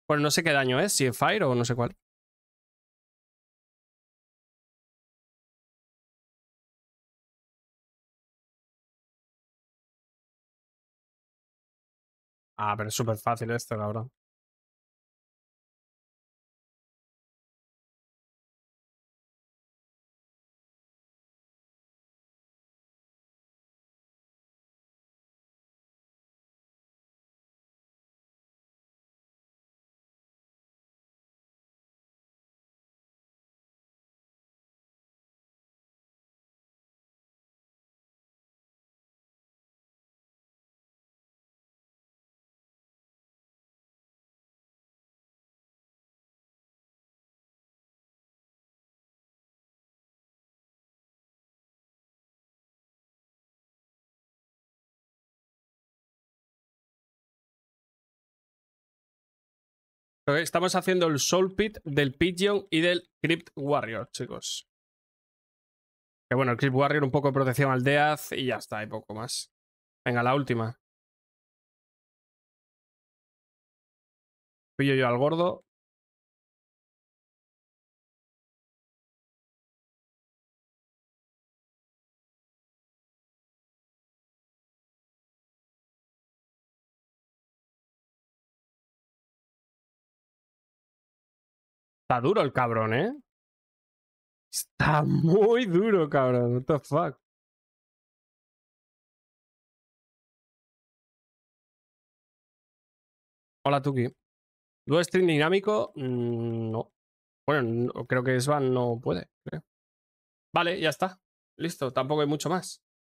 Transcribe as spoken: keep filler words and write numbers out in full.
Pues no sé qué daño es, si es Fire o no sé cuál. Ah, pero es súper fácil esto, cabrón. Estamos haciendo el Soul Pit del Pigeon y del Crypt Warrior, chicos. Que bueno, el Crypt Warrior un poco de protección al Death y ya está, hay poco más. Venga, la última. Pillo yo al gordo. Está duro el cabrón, ¿eh? Está muy duro, cabrón. What the fuck. Hola, Tuki. Dual string dinámico, mm, no. Bueno, no, creo que Svan no puede. Creo. Vale, ya está. Listo, tampoco hay mucho más.